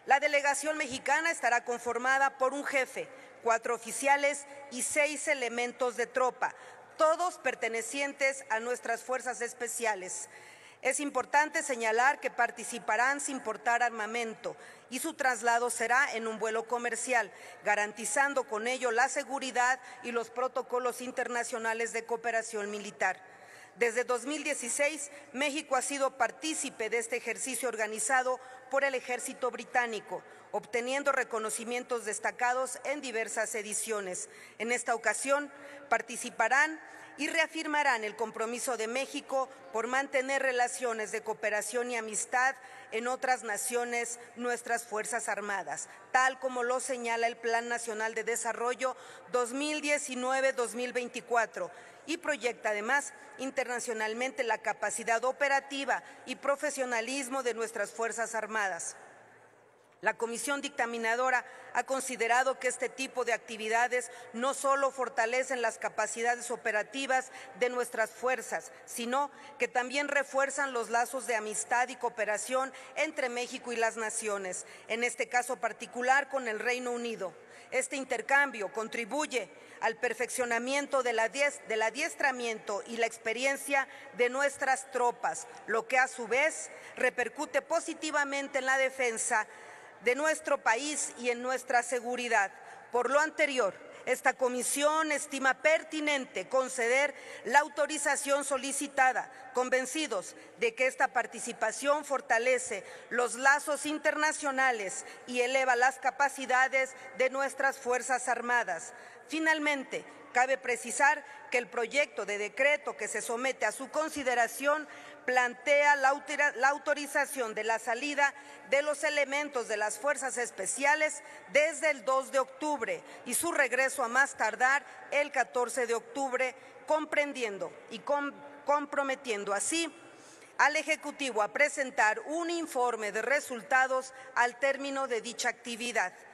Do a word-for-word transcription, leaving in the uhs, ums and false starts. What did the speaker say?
La delegación mexicana estará conformada por un jefe, cuatro oficiales y seis elementos de tropa, todos pertenecientes a nuestras fuerzas especiales. Es importante señalar que participarán sin portar armamento y su traslado será en un vuelo comercial, garantizando con ello la seguridad y los protocolos internacionales de cooperación militar. Desde dos mil dieciséis, México ha sido partícipe de este ejercicio organizado por el Ejército Británico, obteniendo reconocimientos destacados en diversas ediciones. En esta ocasión, participarán y reafirmarán el compromiso de México por mantener relaciones de cooperación y amistad en otras naciones nuestras Fuerzas Armadas, tal como lo señala el Plan Nacional de Desarrollo dos mil diecinueve a dos mil veinticuatro, y proyecta además internacionalmente la capacidad operativa y profesionalismo de nuestras Fuerzas Armadas. La Comisión Dictaminadora ha considerado que este tipo de actividades no solo fortalecen las capacidades operativas de nuestras fuerzas, sino que también refuerzan los lazos de amistad y cooperación entre México y las naciones, en este caso particular con el Reino Unido. Este intercambio contribuye al perfeccionamiento del adiestramiento y la experiencia de nuestras tropas, lo que a su vez repercute positivamente en la defensa de nuestro país y en nuestra seguridad. Por lo anterior, esta comisión estima pertinente conceder la autorización solicitada, convencidos de que esta participación fortalece los lazos internacionales y eleva las capacidades de nuestras Fuerzas Armadas. Finalmente, cabe precisar que el proyecto de decreto que se somete a su consideración plantea la autorización de la salida de los elementos de las Fuerzas Especiales desde el dos de octubre y su regreso a más tardar el catorce de octubre, comprendiendo y com- comprometiendo así al Ejecutivo a presentar un informe de resultados al término de dicha actividad.